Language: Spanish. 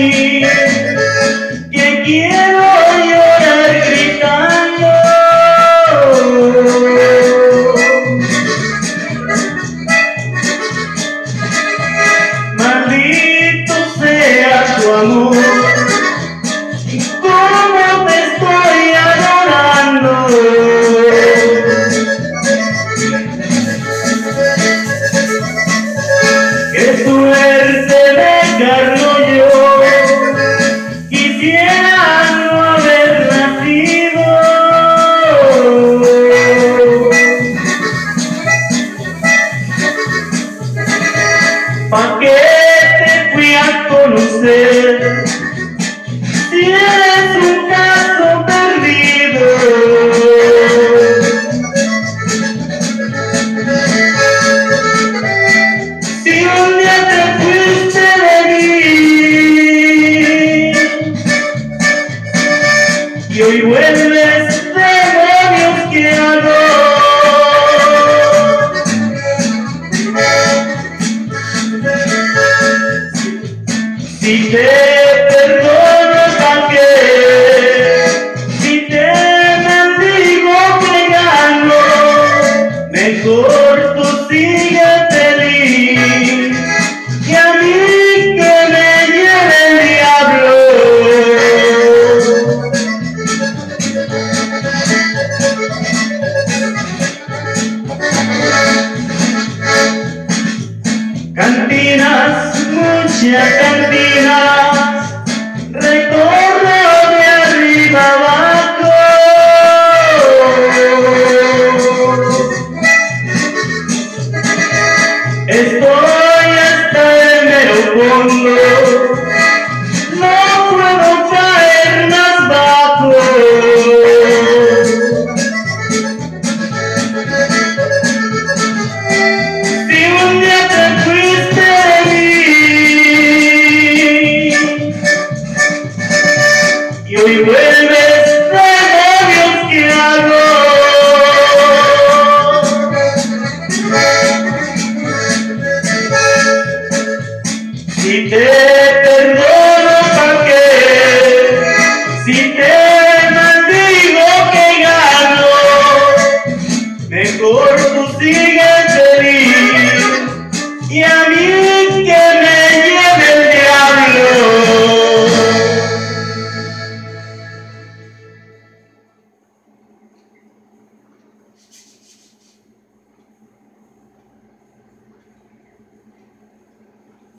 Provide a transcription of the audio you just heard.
mí, que quiero llorar gritando. Maldito sea tu amor, cómo te estoy adorando. Qué suerte me cargo yo, quisiera no haber nacido. ¿Pa' qué te fui a conocer si eres un caso perdido? Si un día te fuiste de mí y hoy vuelves, demonios, ¿qué hago? Si te perdono, ¿pa' qué? Si te mendigo que gano, mejor tú sigue feliz y a mí que me lleve el diablo. Cantinas, muchas cantinas, recorro de arriba abajo. Estoy hasta el mero fondo, no puedo caer más bajo. Si un día te fuiste de mí y hoy vuelves, demonios, ¿qué hago? Si te perdono, ¿pa' qué? Si te maldigo que gano, mejor tú sigues feliz y a mí que me